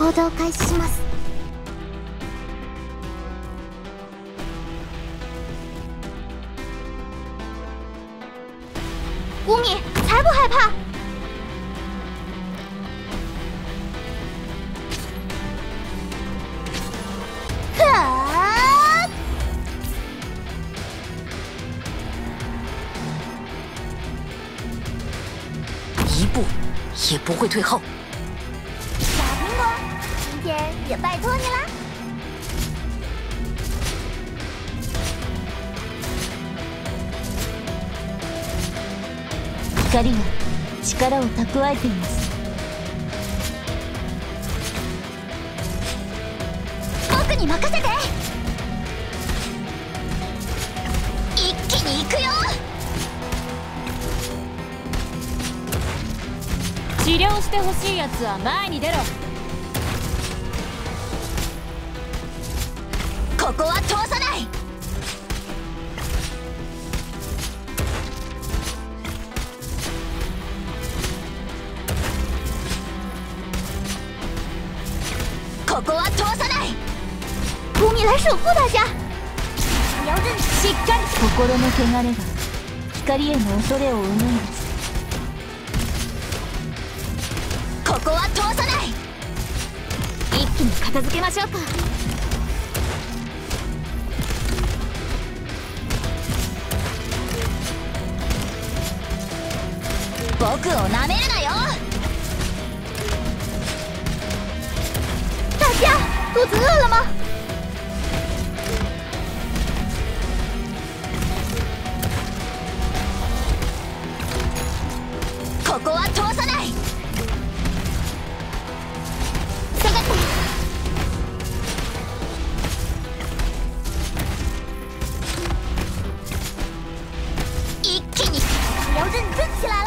行動開始します。吴敏才不害怕。 一步也不会退后。 小苹果，今天也拜托你啦。 光が力を蓄えています。 僕に任せて。一気に行くよ。 治療してほしいやつは前に出ろ。 ここは通さない。ここは通さない。吴敏来守护大家。瞄准，しっかり。 心の汚れが光への恐れを生むんです。 ここは通さない。一気に片付けましょうか。僕をなめるなよ。大家，肚子饿了吗？ここは通さない。下がって。一気に要认真起来了。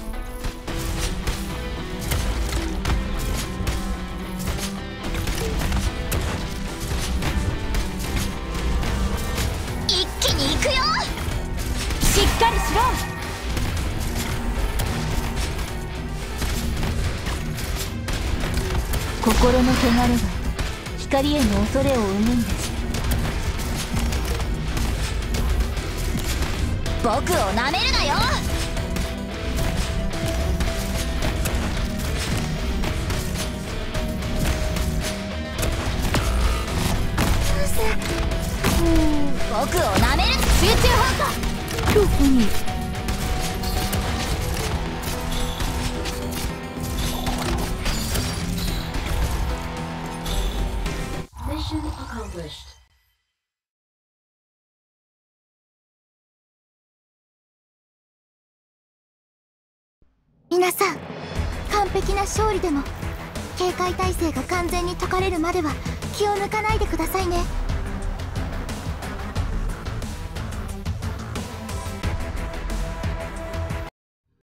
一気に行くよ。しっかりしろ。 心の汚れが光への恐れを生むんです。 僕をなめるなよ。僕をなめる。集中砲火。 どこに。 皆さん、完璧な勝利でも警戒態勢が完全に解かれるまでは気を抜かないでくださいね。